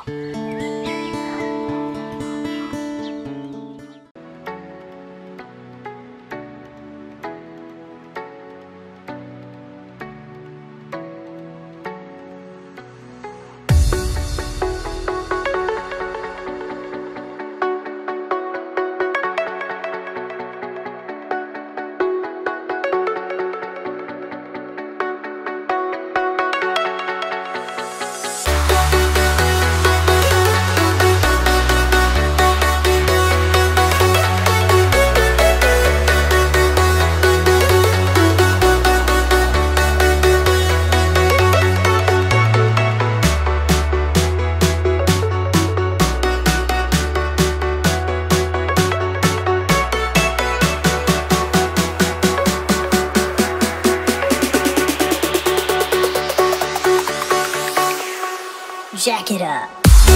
Jack it up.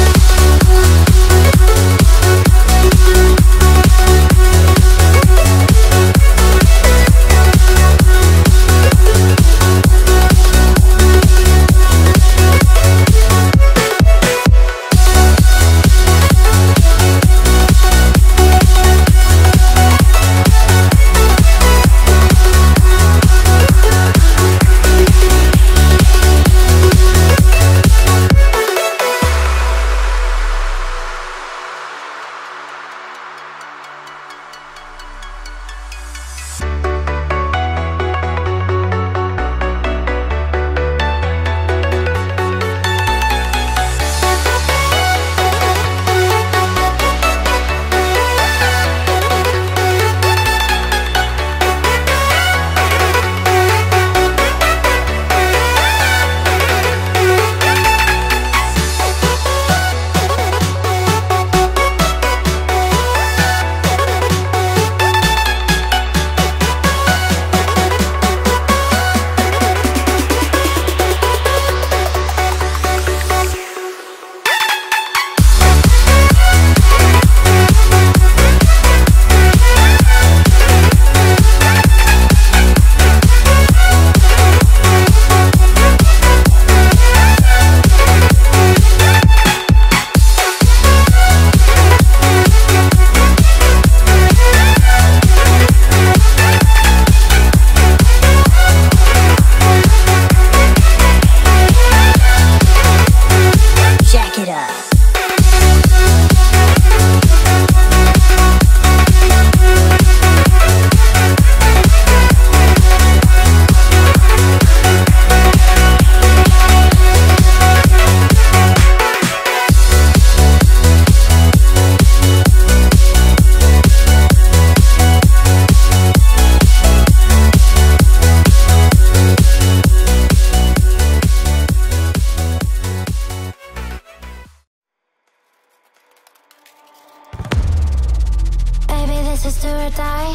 This is do or die.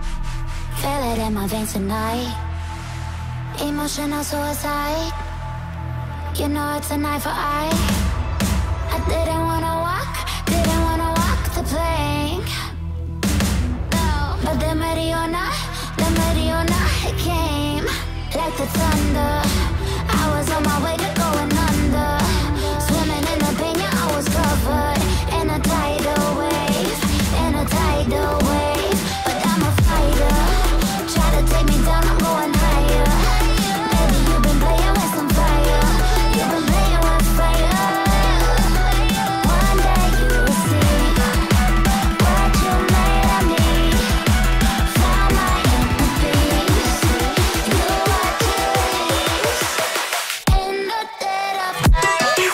Feel it in my veins tonight. Emotional suicide. You know it's a knife for eye. I didn't wanna walk the plank. No, but the Mariona, it came like the thunder. I was on my way to going under. Swimming in the pain, yeah, I was covered in a tidal wave, in a tidal wave. But I'm a fighter. Try to take me down, I'm going higher. Maybe you've been playing with some fire. You've been playing with fire. One day you will see what you made of me. Found my inner peace. You are Julius in the dead of night.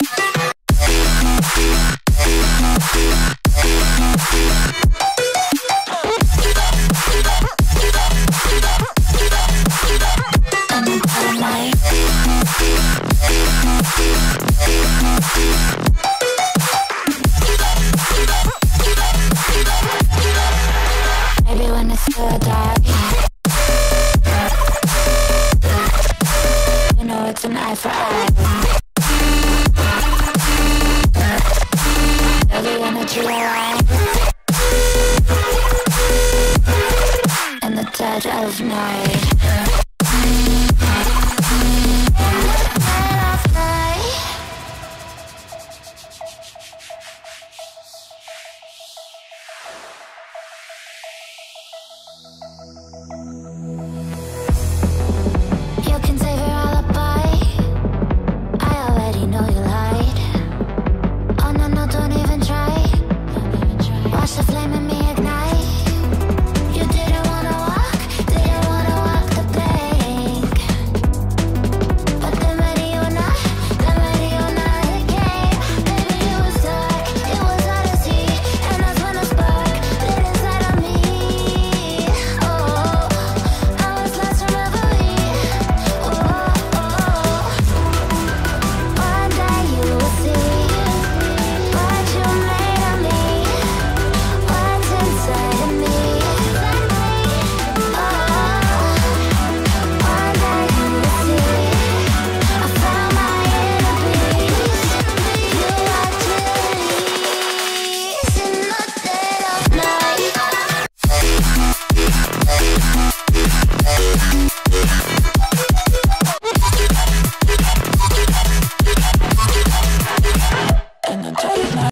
Maybe when it's still dark, you know it's an eye for eye.